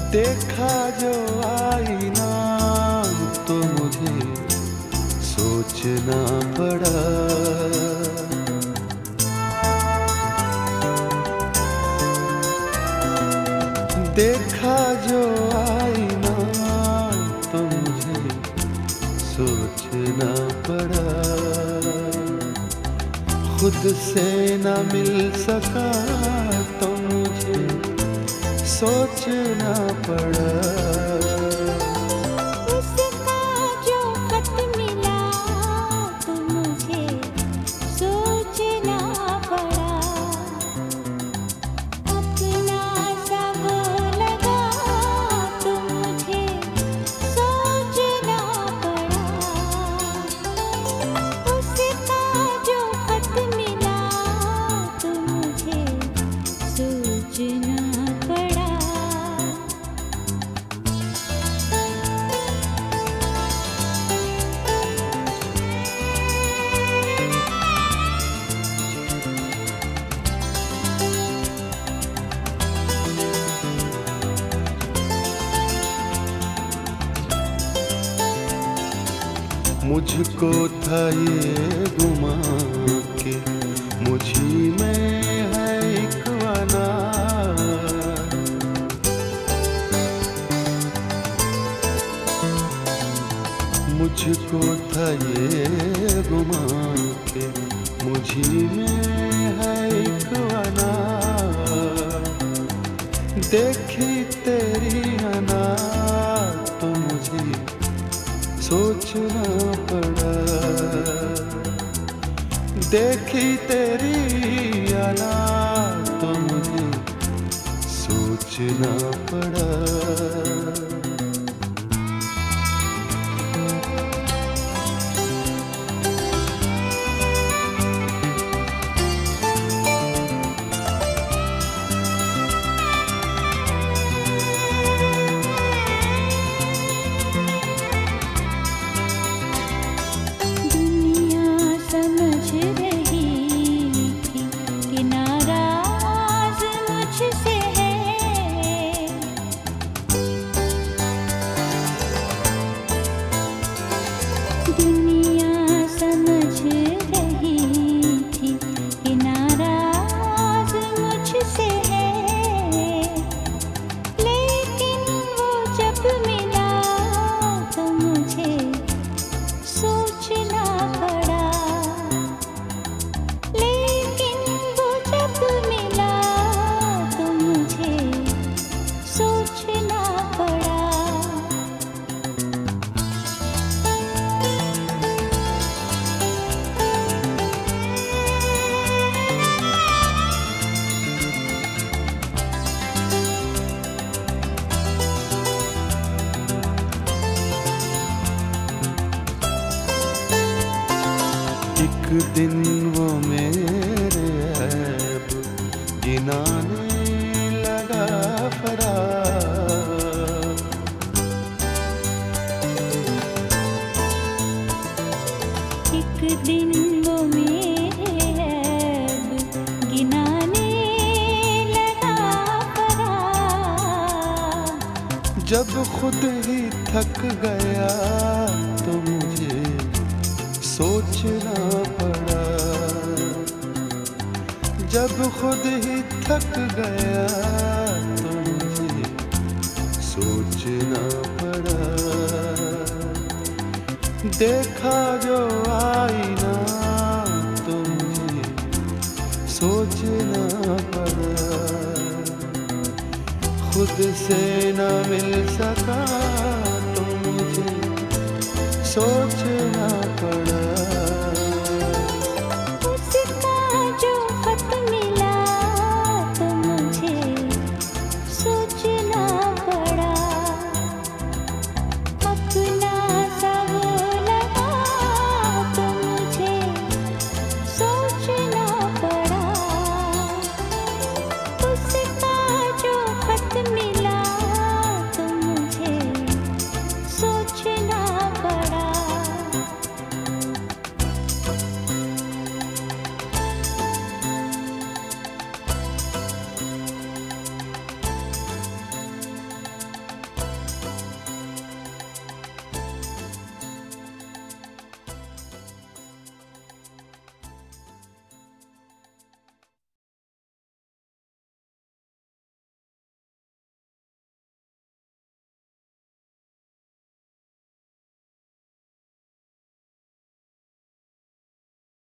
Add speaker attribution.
Speaker 1: देखा जो आईना तो मुझे सोचना पड़ा। देखा जो आईना तो मुझे सोचना पड़ा। खुद से न मिल सका तो मुझे सोचना पड़ा।
Speaker 2: उसका जो खत मिला तो मुझे सोचना पड़ा। अपना सा वो लगा तो मुझे सोचना पड़ा। उसका जो खत मिला तो मुझे सोचना पड़ा।
Speaker 1: मुझको था ये गुमा के मुझी में है एक वना। मुझको था ये गुमा के मुझी में है एक वना। देखी तेरी अना तो मुझे सोचना पड़ा। देखी तेरी अना तो मुझे सोचना पड़ा।
Speaker 2: दुनिया समझ रही थी कि नाराज मुझसे है। लेकिन वो जब मिला तो मुझे सोचना पड़ा। लेकिन वो जब मिला तो मुझे सोचना पड़ा।
Speaker 1: एक दिन वो मेरे ऐब गिनाने लगा फरार।
Speaker 2: एक दिन वो मेरे ऐब गिनाने लगा फरार।
Speaker 1: जब खुद ही थक गया तो मुझे सोचना पड़ा। जब खुद ही थक गया तो मुझे सोचना पड़ा। देखा जो आईना तो मुझे सोचना पड़ा। खुद से न मिल सका तो मुझे सोचना